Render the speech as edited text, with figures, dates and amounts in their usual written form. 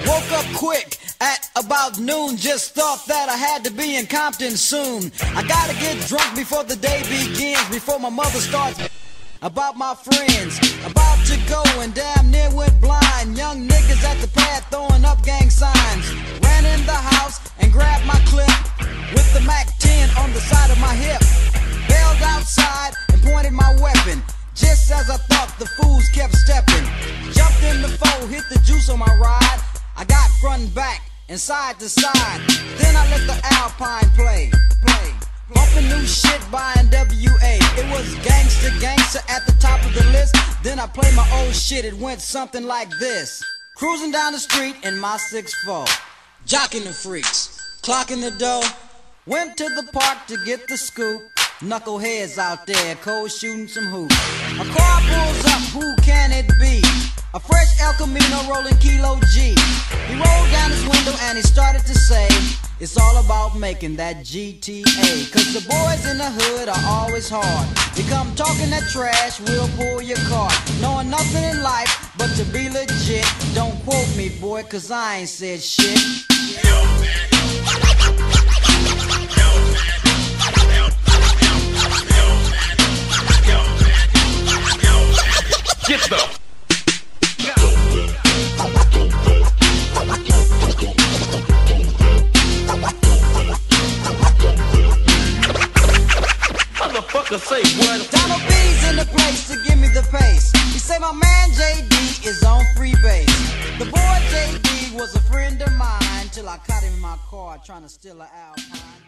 Woke up quick at about noon, just thought that I had to be in Compton soon. I gotta get drunk before the day begins, before my mother starts about my friends. About to go and damn near went blind. Young niggas at the pad throwing up gang signs. Ran in the house and grabbed my clip with the Mac 10 on the side of my hip. Bailed outside and pointed my weapon. Just as I thought, the fools kept stepping. Jumped in the foe, hit the juice on my ride. I got front and back and side to side. Then I let the Alpine play. Bumping new shit by NWA. It was gangster at the top of the list. Then I played my old shit, it went something like this. Cruising down the street in my 6'4", jocking the freaks, clocking the dough. Went to the park to get the scoop. Knuckleheads out there, cold shooting some hoops. A car pulls up, who can it be? A fresh El Camino rolling Kilo G. He rolled down his window and he started to say, it's all about making that GTA. Cause the boys in the hood are always hard. You come talking that trash, we'll pull your car. Knowing nothing in life but to be legit. Don't quote me, boy, cause I ain't said shit. Get the motherfucker say what? Donald B's in the place to give me the pace. He say my man JD is on free base. The boy JD was a friend of mine till I caught him in my car trying to steal an Alpine.